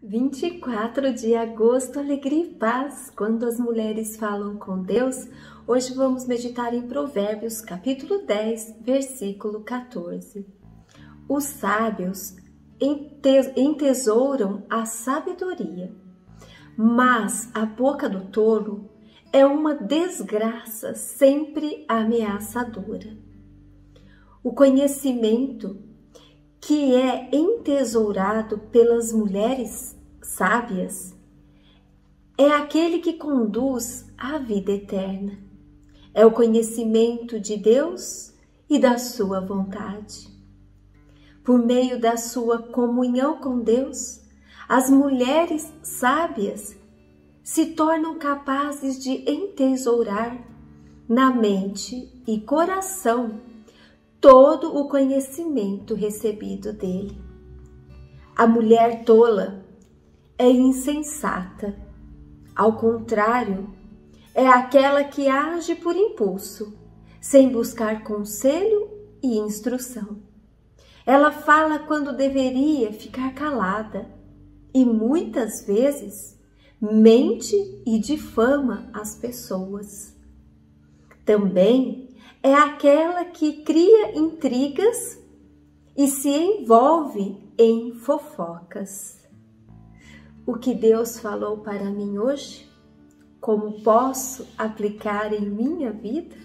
24 de agosto, alegria e paz, quando as mulheres falam com Deus. Hoje vamos meditar em Provérbios, capítulo 10, versículo 14. Os sábios entesouram a sabedoria, mas a boca do tolo é uma desgraça sempre ameaçadora. O conhecimento que é entesourado pelas mulheres sábias é aquele que conduz à vida eterna. É o conhecimento de Deus e da sua vontade. Por meio da sua comunhão com Deus, as mulheres sábias se tornam capazes de entesourar na mente e coração todo o conhecimento recebido dele. A mulher tola é insensata. Ao contrário, é aquela que age por impulso, sem buscar conselho e instrução. Ela fala quando deveria ficar calada e muitas vezes mente e difama as pessoas. Também é aquela que cria intrigas e se envolve em fofocas. O que Deus falou para mim hoje? Como posso aplicar em minha vida?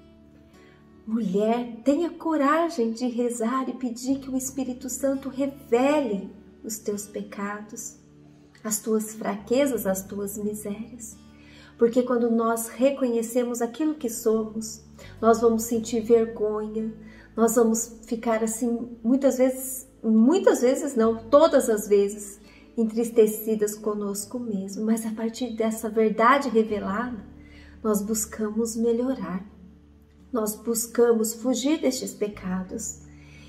Mulher, tenha coragem de rezar e pedir que o Espírito Santo revele os teus pecados, as tuas fraquezas, as tuas misérias. Porque quando nós reconhecemos aquilo que somos, nós vamos sentir vergonha, nós vamos ficar assim, muitas vezes não, todas as vezes, entristecidas conosco mesmo. Mas a partir dessa verdade revelada, nós buscamos melhorar, nós buscamos fugir destes pecados.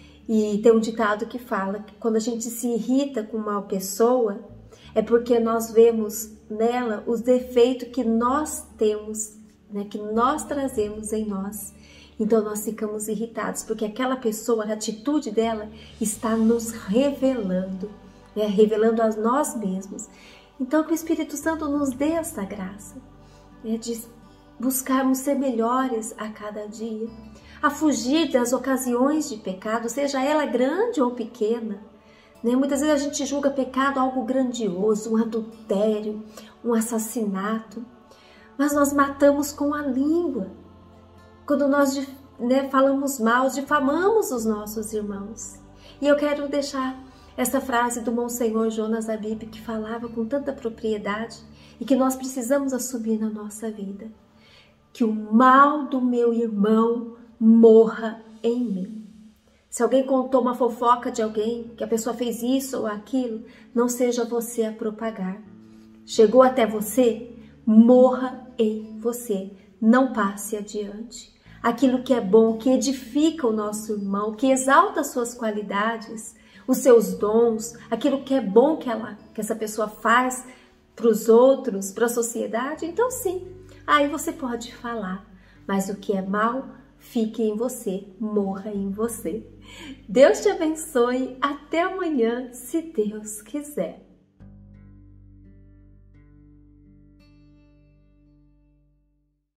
E tem um ditado que fala que quando a gente se irrita com uma pessoa, é porque nós vemos nela os defeitos que nós temos, que nós trazemos em nós. Então nós ficamos irritados, porque aquela pessoa, a atitude dela está nos revelando, revelando a nós mesmos. Então que o Espírito Santo nos dê essa graça, de buscarmos ser melhores a cada dia, a fugir das ocasiões de pecado, seja ela grande ou pequena. Muitas vezes a gente julga pecado algo grandioso, um adultério, um assassinato, mas nós matamos com a língua. Quando nós falamos mal, difamamos os nossos irmãos. E eu quero deixar essa frase do Monsenhor Jonas Abib, que falava com tanta propriedade e que nós precisamos assumir na nossa vida. Que o mal do meu irmão morra em mim. Se alguém contou uma fofoca de alguém, que a pessoa fez isso ou aquilo, não seja você a propagar. Chegou até você, morra em você, não passe adiante. Aquilo que é bom, que edifica o nosso irmão, que exalta as suas qualidades, os seus dons, aquilo que é bom que essa pessoa faz para os outros, para a sociedade, então sim, aí você pode falar, mas o que é mal, fique em você, morra em você. Deus te abençoe, até amanhã, se Deus quiser.